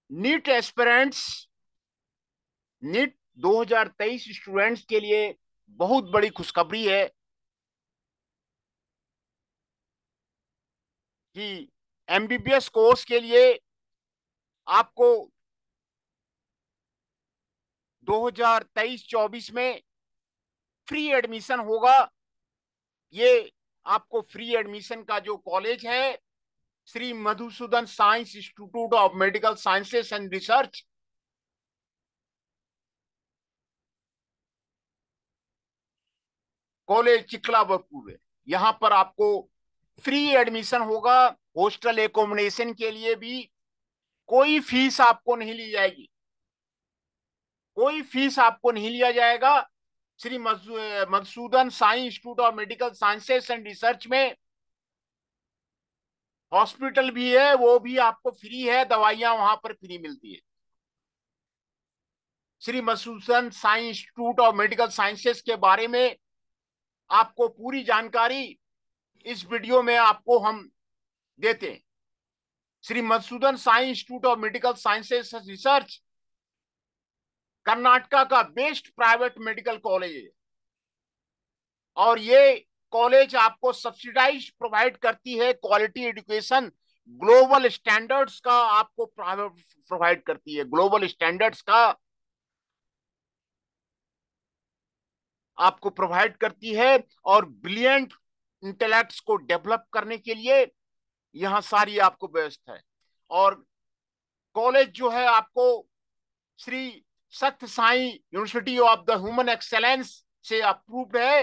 NEET aspirants, NEET 2023 students के लिए बहुत बड़ी खुशखबरी है कि एमबीबीएस कोर्स के लिए आपको 2023-24 में फ्री एडमिशन होगा। ये आपको फ्री एडमिशन का जो कॉलेज है, Shri Madhusudan science institute of medical sciences and research, college Chikkaballapur है। यहाँ पर आपको फ्री एडमिशन होगा। हॉस्टल एकोमोडेशन के लिए भी कोई फीस आपको नहीं ली जाएगी, कोई फीस आपको नहीं लिया जाएगा। Shri Madhusudan Sai institute of medical sciences and research में हॉस्पिटल भी है, वो भी आपको फ्री है, दवाइयां वहां पर फ्री मिलती है। Shri Madhusudan Sai institute of medical sciences के बारे में आपको पूरी जानकारी इस वीडियो में आपको हम देते हैं। Shri Madhusudan Sai institute of medical sciences research Karnataka का बेस्ट प्राइवेट मेडिकल कॉलेज है, और ये कॉलेज आपको सब्सिडाइज प्रोवाइड करती है, क्वालिटी एजुकेशन, ग्लोबल स्टैंडर्ड्स का आपको प्रोवाइड करती है, ग्लोबल स्टैंडर्ड्स का आपको प्रोवाइड करती है। और ब्रिलियंट इंटेलेक्ट्स को डेवलप करने के लिए यहाँ सारी आपको व्यवस्था है। और कॉलेज जो है आपको Shri Sathya Sai university of the human excellence से अप्रूव्ड है,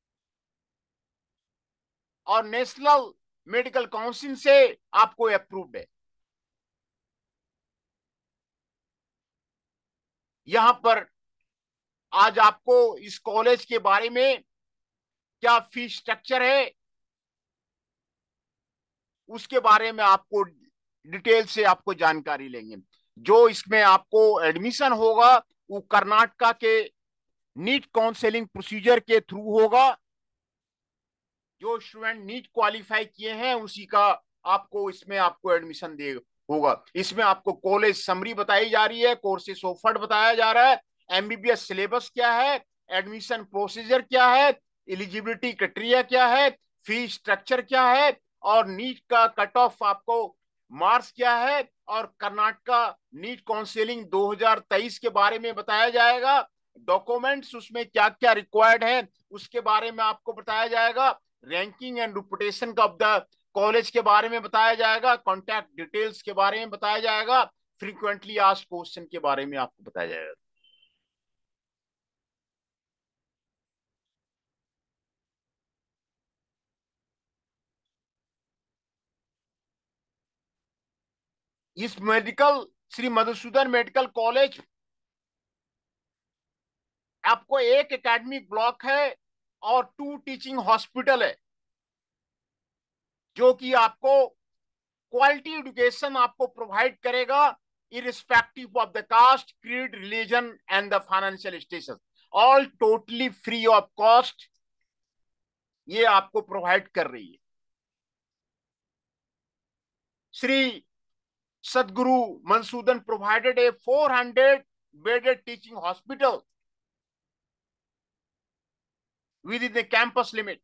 और नेशनल मेडिकल काउंसिल से आपको अप्रूव्ड है। यहां पर आज आपको इस कॉलेज के बारे में क्या फीस स्ट्रक्चर है, उसके बारे में आपको डिटेल से आपको जानकारी लेंगे। जो इसमें आपको एडमिशन होगा वो कर्नाटका के नीट काउंसलिंग प्रोसीजर के थ्रू होगा। जो स्टूडेंट नीट क्वालिफाई किए हैं उसी का आपको इसमें आपको एडमिशन दे होगा। इसमें आपको कॉलेज समरी बताई जा रही है, कोर्सेस ऑफर्ड बताया जा रहा है, एमबीबीएस सिलेबस क्या है, एडमिशन प्रोसीजर क्या है, एलिजिबिलिटी क्राइटेरिया क्या है, फी स्ट्रक्चर क्या है, और नीट का कट ऑफ आपको मार्क्स क्या है, और कर्नाटका नीट काउंसिलिंग 2023 के बारे में बताया जाएगा। डॉक्यूमेंट्स उसमें क्या क्या रिक्वायर्ड है उसके बारे में आपको बताया जाएगा। Ranking and reputation of the college के बारे में बताया जाएगा, कॉन्टैक्ट डिटेल्स के बारे में बताया जाएगा, फ्रीक्वेंटली आस्क्ड क्वेश्चन के बारे में आपको बताया जाएगा। इस medical Shri Madhusudan medical college आपको एक एकेडमिक ब्लॉक है और 2 टीचिंग हॉस्पिटल है, जो कि आपको क्वालिटी एजुकेशन आपको प्रोवाइड करेगा, irrespective of the caste, creed, religion and the financial status, all totally free of cost ये आपको प्रोवाइड कर रही है। Shri Sadguru Madhusudan provided a 400 bedded teaching hospital with in the campus limit.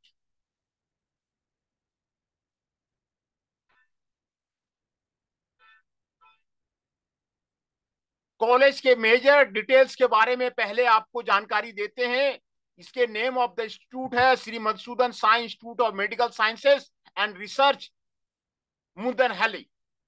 College के मेजर डिटेल्स के बारे में पहले आपको जानकारी देते हैं। इसके नेम ऑफ द इंस्टीट्यूट है Shri Madhusudan Sai institute of medical sciences and research, Muddenahalli.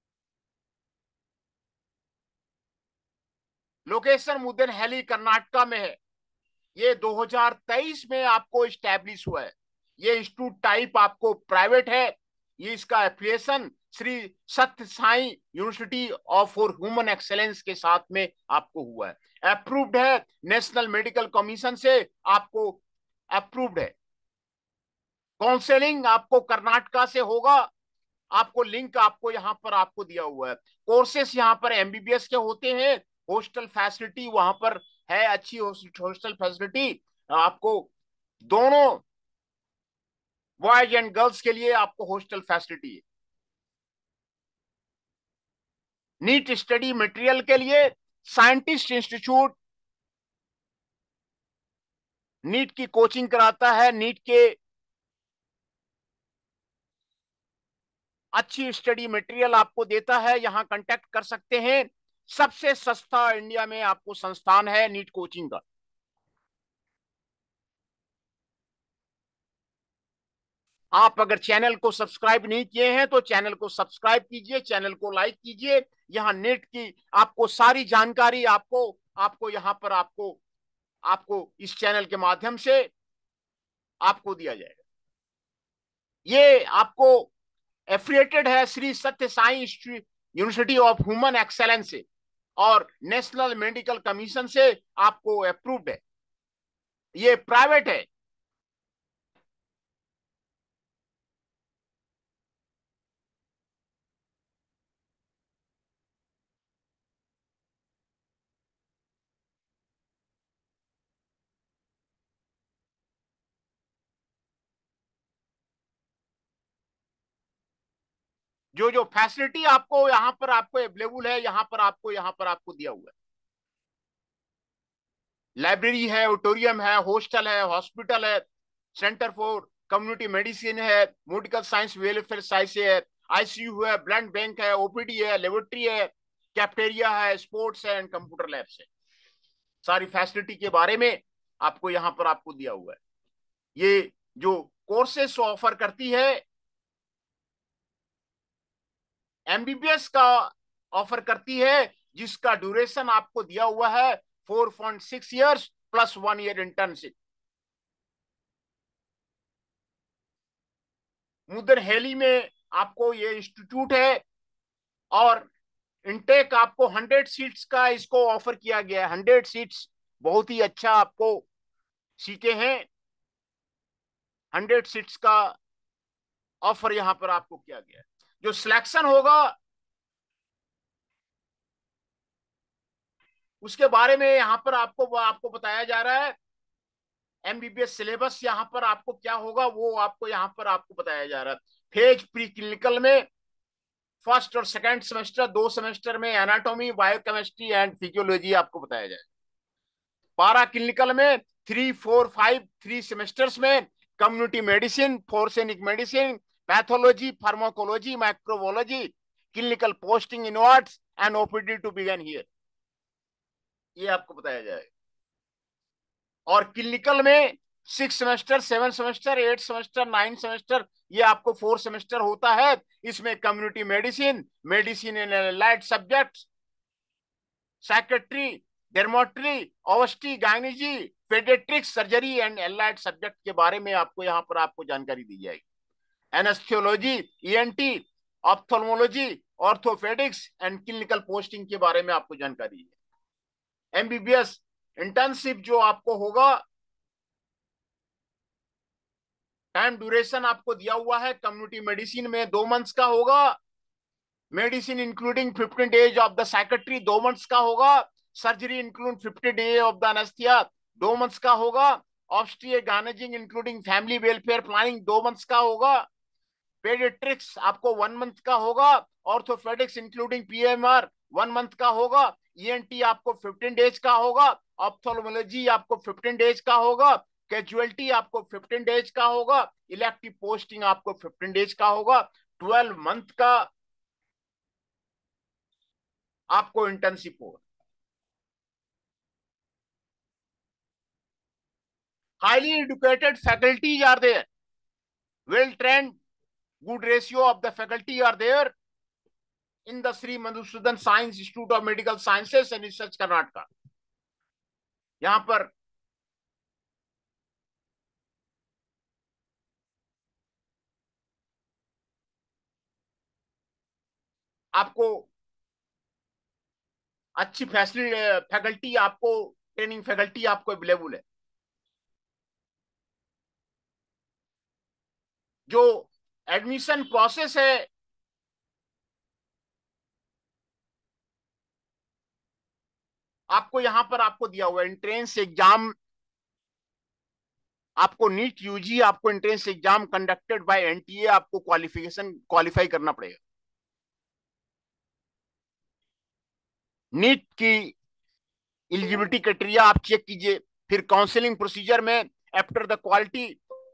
Location Muddenahalli Karnataka में है। ये 2023 में आपको स्टैब्लिश हुआ है। ये इंस्टीट्यूट टाइप आपको प्राइवेट है। ये इसका affiliation Shri Sathya Sai university of for human excellence के साथ में आपको हुआ है। अप्रूव्ड है नेशनल मेडिकल कमीशन से, आपको अप्रूव्ड है। काउंसलिंग आपको कर्नाटका से होगा। आपको लिंक आपको यहाँ पर आपको दिया हुआ है। कोर्सेस यहाँ पर एमबीबीएस के होते हैं। हॉस्टल फैसिलिटी वहां पर है, अच्छी हॉस्टल फैसिलिटी आपको दोनों बॉयज एंड गर्ल्स के लिए आपको हॉस्टल फैसिलिटी है। नीट स्टडी मटेरियल के लिए साइंटिस्ट इंस्टीट्यूट नीट की कोचिंग कराता है, नीट के अच्छी स्टडी मटेरियल आपको देता है, यहां कांटेक्ट कर सकते हैं। सबसे सस्ता इंडिया में आपको संस्थान है नीट कोचिंग का। आप अगर चैनल को सब्सक्राइब नहीं किए हैं तो चैनल को सब्सक्राइब कीजिए, चैनल को लाइक कीजिए। यहाँ नेट की आपको सारी जानकारी आपको आपको यहाँ पर आपको आपको इस चैनल के माध्यम से आपको दिया जाएगा। ये आपको एफिलिएटेड है Shri Sathya Sai university of human excellence से और नेशनल मेडिकल कमीशन से आपको अप्रूव्ड है। ये प्राइवेट है। जो जो फैसिलिटी आपको यहाँ पर आपको अवेलेबल है, यहाँ पर आपको दिया हुआ है। लाइब्रेरी है, ऑडिटोरियम है, हॉस्टल है, हॉस्पिटल है, सेंटर फॉर कम्युनिटी मेडिसिन है, मेडिकल साइंस वेलफेयर साइंस है, आईसीयू है, ब्लड बैंक है, ओपीडी है, लेबोरेटरी है, कैफेटेरिया है, स्पोर्ट्स है एंड कंप्यूटर लैब्स है। सारी फैसिलिटी के बारे में आपको यहाँ पर आपको दिया हुआ है। ये जो कोर्सेस ऑफर करती है, एमबीबीएस का ऑफर करती है, जिसका ड्यूरेशन आपको दिया हुआ है 4.6 years plus 1 year internship. Muddenahalli में आपको ये इंस्टीट्यूट है और इनटेक आपको 100 सीट्स का इसको ऑफर किया गया है। 100 सीट्स, बहुत ही अच्छा आपको सीटें हैं। 100 सीट्स का ऑफर यहां पर आपको किया गया है। जो सिलेक्शन होगा उसके बारे में यहां पर आपको आपको बताया जा रहा है। एमबीबीएस सिलेबस यहाँ पर आपको क्या होगा वो आपको यहाँ पर आपको बताया जा रहा है। फेज प्री क्लिनिकल में फर्स्ट और सेकंड सेमेस्टर, 2 सेमेस्टर में एनाटॉमी, बायोकेमिस्ट्री एंड फिजियोलॉजी आपको बताया जाए। पारा क्लिनिकल में 3, 4, 5 3 सेमेस्टर्स में community medicine, forensic medicine, pathology, pharmacology, microbiology, clinical posting in wards and OPD to begin here, ये आपको बताया जाएगा। और क्लिनिकल में 6 सेमेस्टर, 7 सेमेस्टर, 8 सेमेस्टर, 9 सेमेस्टर, ये आपको 4 सेमेस्टर होता है। इसमें community medicine, medicine in allied subject, psychiatry, डेर्मोट्री, ओवस्टी, गायनेजी, paediatrics, surgery and allied subject के बारे में आपको यहाँ पर आपको जानकारी दी जाएगी। Anaesthesiology, ENT, ophthalmology, orthopaedics and clinical posting के बारे में आपको जानकारी है। एमबीबीएस इंटर्नशिप जो आपको होगा, टाइम ड्यूरेशन आपको दिया हुआ है। कम्युनिटी मेडिसिन में 2 मंथ्स का होगा, medicine including 15 days of the psychiatry 2 months का होगा, surgery include 50 days of the anaesthesia 2 months का होगा, ऑब्स्टिया गायनेजिंग including family welfare planning 2 months का होगा, पेडियाट्रिक्स आपको 1 मंथ का होगा, ऑर्थोपेडिक्स इंक्लूडिंग पीएमआर 1 मंथ का होगा, ईएनटी आपको 15 days का होगा, ऑप्थेल्मोलॉजी आपको 15 days का होगा, कैजुअलिटी आपको 15 days का होगा, इलेक्टिव पोस्टिंग आपको 15 days का होगा। 12 मंथ का आपको इंटर्नशिप होगा। Highly educated faculties are there, well trained, good ratio of the faculty are there in the Sri Madhusudan Science Institute of Medical Sciences and Research Karnataka। यहां पर आपको अच्छी फैसिलिटी, फैकल्टी आपको, ट्रेनिंग फैकल्टी आपको available है। जो admission process है, आपको यहां पर आपको दिया हुआ एंट्रेंस एग्जाम, आपको नीट यूजी आपको entrance exam conducted by NTA आपको क्वालिफिकेशन क्वालिफाई करना पड़ेगा। नीट की एलिजिबिलिटी क्राइटेरिया आप चेक कीजिए। फिर काउंसलिंग प्रोसीजर में after the quality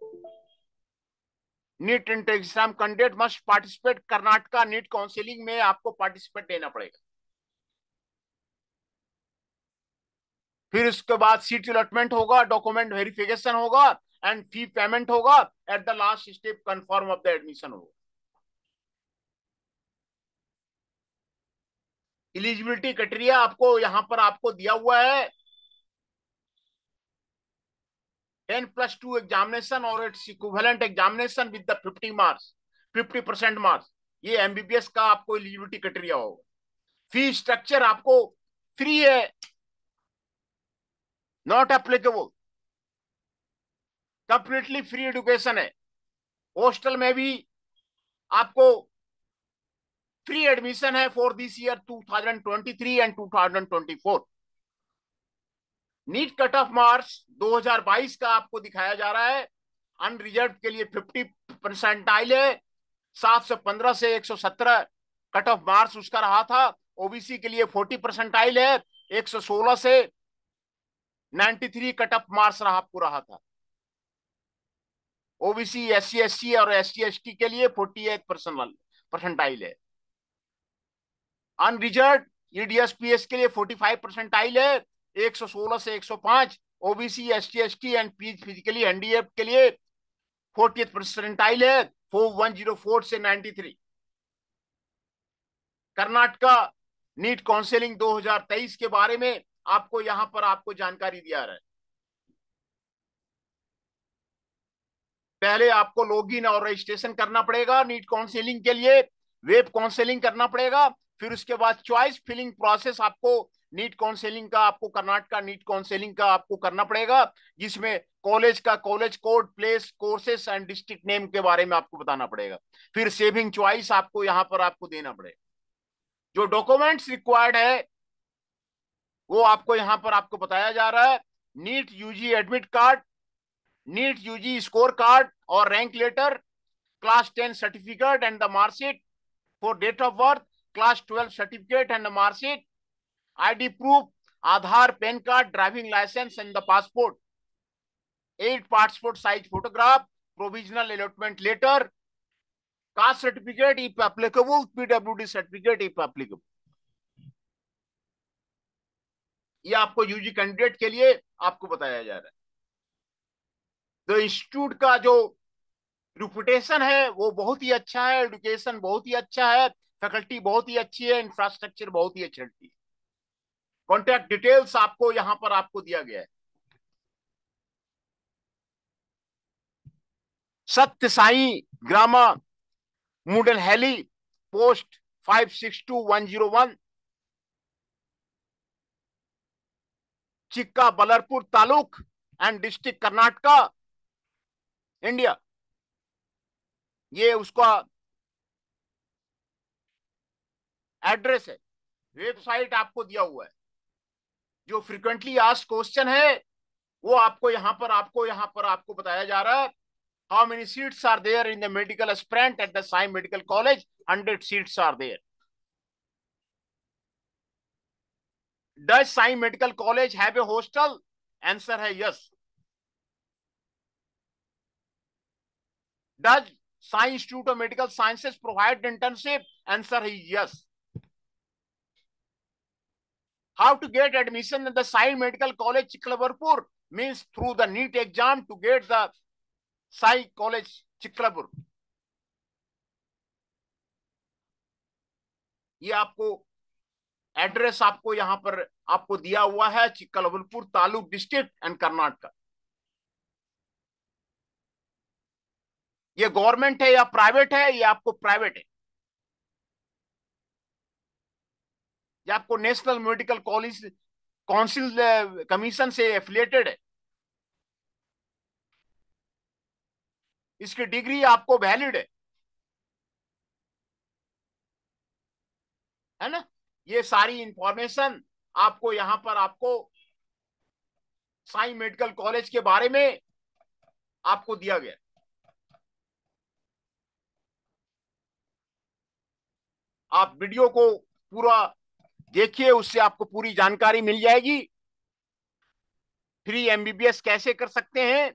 NEET exam candidate must participate, Karnataka NEET counselling में आपको पार्टिसिपेट लेना पड़ेगा। फिर उसके बाद सीट अलॉटमेंट होगा, डॉक्यूमेंट वेरिफिकेशन होगा एंड फी पेमेंट होगा। At the last step confirm of the admission होगा। एलिजिबिलिटी क्राइटेरिया आपको यहां पर आपको दिया हुआ है। 10+2 एग्जामिनेशन और its equivalent examination with the 50 marks, 50% marks. ये एमबीबीएस का आपको एलिजिबिलिटी क्राइटेरिया होगा। फी स्ट्रक्चर आपको फ्री है, not applicable, completely free education है। हॉस्टल में भी आपको फ्री एडमिशन है for this year 2023 and 2024। NEET cut off marks 2022 का आपको दिखाया जा रहा है। अनरिजर्व के लिए 50% है, 715 से 117 कट ऑफ मार्क्स उसका रहा था। ओबीसी के लिए 40% है, 116 से 93 कट ऑफ मार्क्स रहा आपको रहा था। ओबीसी, SC/SC और ST/ST के लिए 48% है। अनरिजर्व EDS/PS के लिए 45% है, 116 से 105। OBC, ST/ST and physically handicap के लिए 40% है, 104 से 93। कर्नाटका नीट काउंसलिंग 2023 के बारे में आपको यहां पर आपको जानकारी दिया रहा है। पहले आपको लॉगिन और रजिस्ट्रेशन करना पड़ेगा नीट काउंसलिंग के लिए, वेब काउंसलिंग करना पड़ेगा। फिर उसके बाद चॉइस फिलिंग प्रोसेस आपको नीट काउंसलिंग का, आपको कर्नाटका नीट काउंसलिंग का आपको करना पड़ेगा, जिसमें कॉलेज का college code, place, courses and district name के बारे में आपको बताना पड़ेगा। फिर सेविंग चॉइस आपको यहां पर आपको देना पड़ेगा। जो डॉक्यूमेंट्स रिक्वायर्ड है वो आपको यहां पर आपको बताया जा रहा है। NEET UG admit card, NEET UG score card और rank letter, class 10 certificate and the marksheet for date of birth, class 12 certificate and the marksheet, ID proof, Aadhaar, PAN card, driving licence and the passport, 8 passport size photograph, provisional allotment letter, caste certificate if applicable, PWD certificate if applicable. ये आपको UG candidate के लिए आपको बताया जा रहा है। तो इंस्टीट्यूट का जो रिपुटेशन है वो बहुत ही अच्छा है, एजुकेशन बहुत ही अच्छा है, फैकल्टी बहुत ही अच्छी है, इंफ्रास्ट्रक्चर बहुत ही अच्छी है। कॉन्टैक्ट डिटेल्स आपको यहां पर आपको दिया गया है। Sathya Sai Grama Muddenahalli, post 562101, Chikkaballapur taluk and district Karnataka, India. ये उसका एड्रेस है। वेबसाइट आपको दिया हुआ है। जो फ्रिक्वेंटली आस्क्ड क्वेश्चन है वो आपको यहां पर आपको बताया जा रहा है। How many seats are there in the medical aspirant at the Sai medical college? 100 seats are there. Does Sai medical college have a hostel? Answer है yes. Does Sai institute of medical sciences provide internship? Answer है yes. How to get admission in the Sai Medical College Chikalaburpur? Means through the NEET exam to get the Sai College Chikalabur। ये आपको address आपको यहां पर आपको दिया हुआ है, चिक्कलबलपुर तालुक डिस्ट्रिक्ट एंड कर्नाटका। ये गवर्नमेंट है या प्राइवेट है? ये आपको प्राइवेट है। ये आपको national medical college council commission से एफिलिएटेड है। इसकी डिग्री आपको वैलिड है ना। ये सारी इंफॉर्मेशन आपको यहां पर आपको साई मेडिकल कॉलेज के बारे में आपको दिया गया। आप वीडियो को पूरा देखिए, उससे आपको पूरी जानकारी मिल जाएगी। फ्री एमबीबीएस कैसे कर सकते हैं,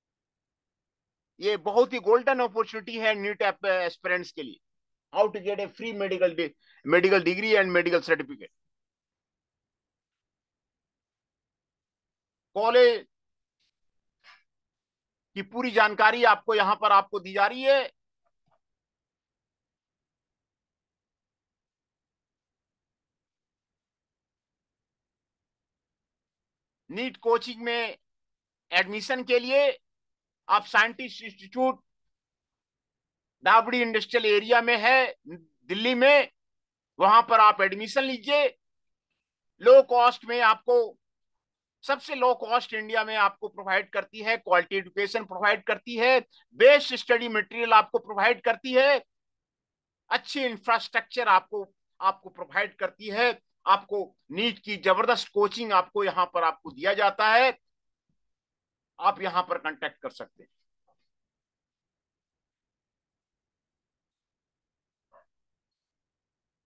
ये बहुत ही गोल्डन अपॉर्चुनिटी है नीट एस्पिरेंट्स के लिए। How to get a free medical degree and medical certificate. College की पूरी जानकारी आपको यहां पर आपको दी जा रही है। नीट कोचिंग में एडमिशन के लिए आप scientist institute Dabri industrial area में है, दिल्ली में, वहां पर आप एडमिशन लीजिए। लो कॉस्ट में आपको, सबसे लो कॉस्ट इंडिया में आपको प्रोवाइड करती है, क्वालिटी एजुकेशन प्रोवाइड करती है, बेस्ट स्टडी मटेरियल आपको प्रोवाइड करती है, अच्छी इंफ्रास्ट्रक्चर आपको आपको प्रोवाइड करती है। आपको नीट की जबरदस्त कोचिंग आपको यहां पर आपको दिया जाता है। आप यहां पर कांटेक्ट कर सकते हैं।